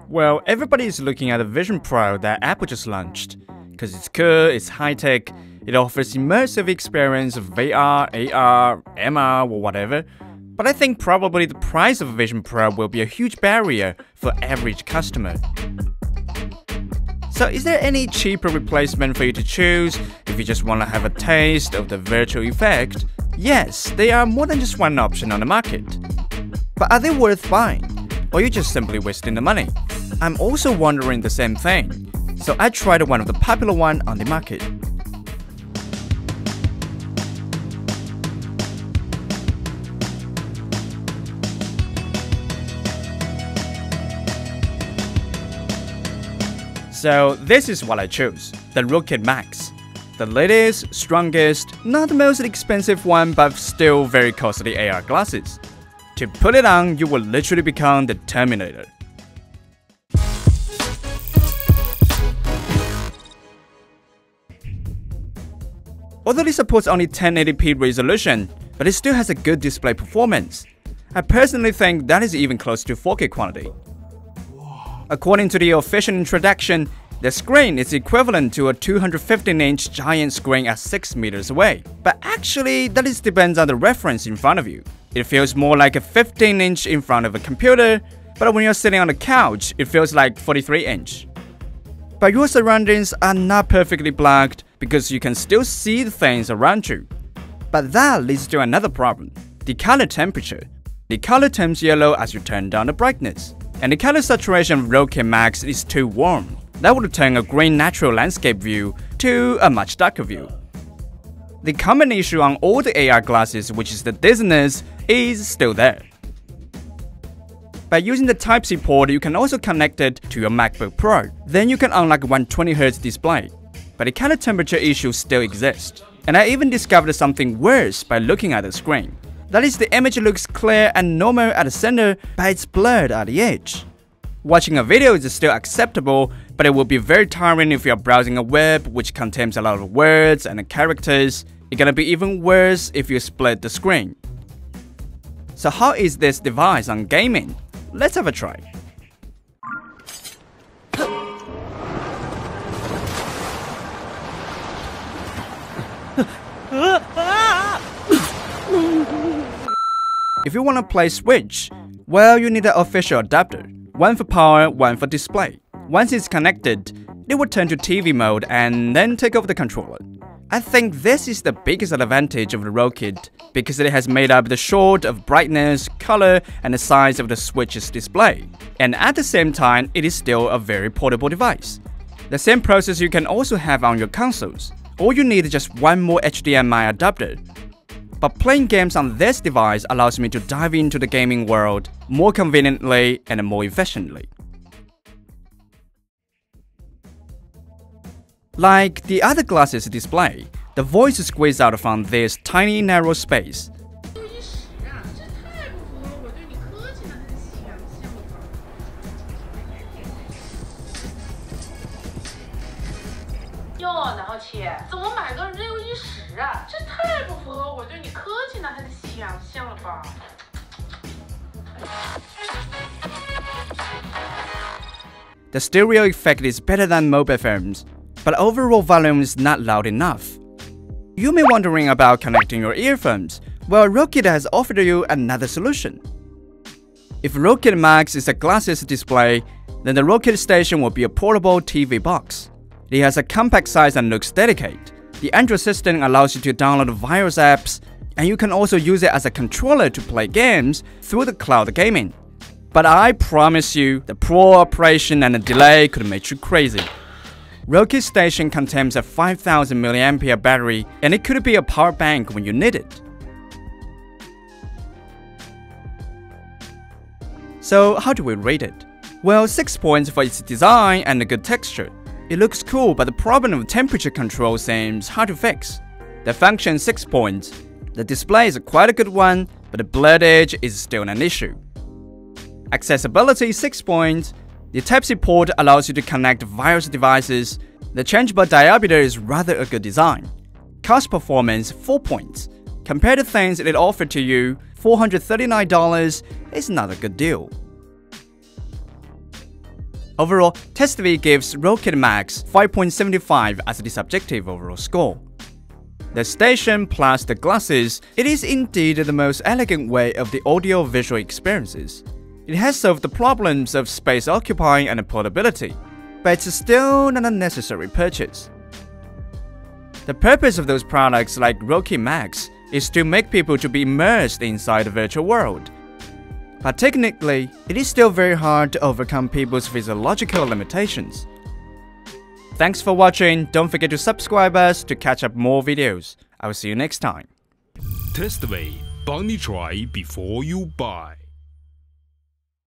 Well, everybody is looking at the Vision Pro that Apple just launched. Because it's cool, it's high-tech, it offers immersive experience of VR, AR, MR, or whatever. But I think probably the price of a Vision Pro will be a huge barrier for average customer. So is there any cheaper replacement for you to choose if you just want to have a taste of the virtual effect? Yes, there are more than just one option on the market. But are they worth buying? Or are you just simply wasting the money? I'm also wondering the same thing. So I tried one of the popular ones on the market. So this is what I chose, the Rokid Max. The latest, strongest, not the most expensive one but still very costly AR glasses. To put it on, you will literally become the Terminator. Although it supports only 1080p resolution, but it still has a good display performance. I personally think that is even close to 4K quality. According to the official introduction, the screen is equivalent to a 215-inch giant screen at 6 meters away. But actually, that depends on the reference in front of you. It feels more like a 15-inch in front of a computer, but when you're sitting on a couch, it feels like 43-inch. But your surroundings are not perfectly blocked because you can still see the things around you. But that leads to another problem, the color temperature. The color turns yellow as you turn down the brightness. And the color saturation of Rokid Max is too warm. That would turn a green natural landscape view to a much darker view. The common issue on all the AR glasses, which is the dizziness, is still there. By using the Type-C port, you can also connect it to your MacBook Pro. Then you can unlock 120Hz display. But the color temperature issue still exists. And I even discovered something worse by looking at the screen. That is, the image looks clear and normal at the center, but it's blurred at the edge. Watching a video is still acceptable, but it will be very tiring if you're browsing a web which contains a lot of words and characters. It's gonna be even worse if you split the screen. So how is this device on gaming? Let's have a try. If you want to play Switch, well, you need an official adapter. One for power, one for display. Once it's connected, it will turn to TV mode and then take over the controller. I think this is the biggest advantage of the Rokid because it has made up the short of brightness, color, and the size of the Switch's display. And at the same time, it is still a very portable device. The same process you can also have on your consoles. All you need is just one more HDMI adapter. But playing games on this device allows me to dive into the gaming world more conveniently and more efficiently. Like the other glasses display, the voice is squeezed out from this tiny narrow space. The stereo effect is better than mobile phones, but overall volume is not loud enough. You may be wondering about connecting your earphones. Well, Rokid has offered you another solution. If Rokid Max is a glasses display, then the Rokid Station will be a portable TV box. It has a compact size and looks delicate. The Android system allows you to download virus apps, and you can also use it as a controller to play games through the cloud gaming. But I promise you, the poor operation and the delay could make you crazy. Rokid Station contains a 5000 mAh battery, and it could be a power bank when you need it. So how do we rate it? Well, 6 points for its design and the good texture. It looks cool, but the problem of temperature control seems hard to fix. The function 6 points. The display is quite a good one, but the blurred edge is still an issue. Accessibility 6 points. The Type-C port allows you to connect various devices. The changeable diameter is rather a good design. Cost performance 4 points. Compared to things it offered to you, $439 is not a good deal. Overall, TestV gives Rokid Max 5.75 as the subjective overall score. The station plus the glasses, it is indeed the most elegant way of the audio-visual experiences. It has solved the problems of space occupying and portability, but it's still not a necessary purchase. The purpose of those products like Rokid Max is to make people to be immersed inside the virtual world. But technically, it is still very hard to overcome people's physiological limitations. Thanks for watching, don't forget to subscribe us to catch up more videos. I will see you next time. TestV, 帮你 try before you buy.